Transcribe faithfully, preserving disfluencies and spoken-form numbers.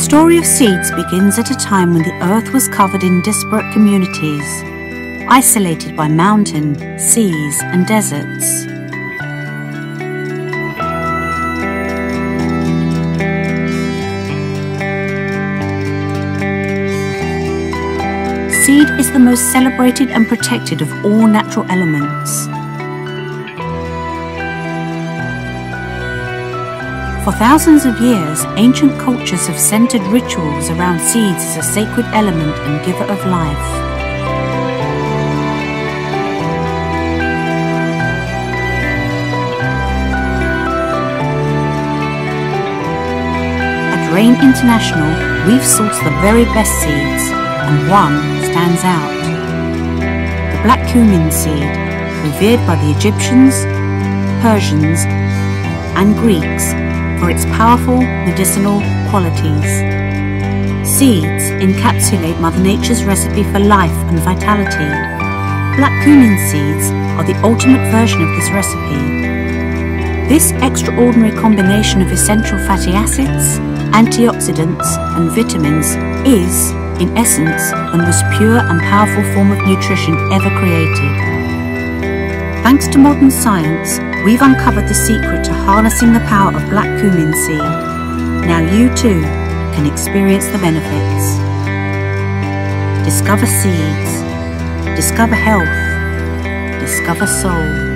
story of seeds begins at a time when the earth was covered in disparate communities, isolated by mountain, seas, and deserts. Seed is the most celebrated and protected of all natural elements. For thousands of years, ancient cultures have centered rituals around seeds as a sacred element and giver of life. At Rain International, we've sourced the very best seeds, and one stands out. The black cumin seed, revered by the Egyptians, Persians, and Greeks for its powerful medicinal qualities. Seeds encapsulate Mother Nature's recipe for life and vitality. Black cumin seeds are the ultimate version of this recipe. This extraordinary combination of essential fatty acids, antioxidants, and vitamins is, in essence, the most pure and powerful form of nutrition ever created. Thanks to modern science, we've uncovered the secret to harnessing the power of black cumin seed. Now you too can experience the benefits. Discover seeds. Discover health. Discover soul.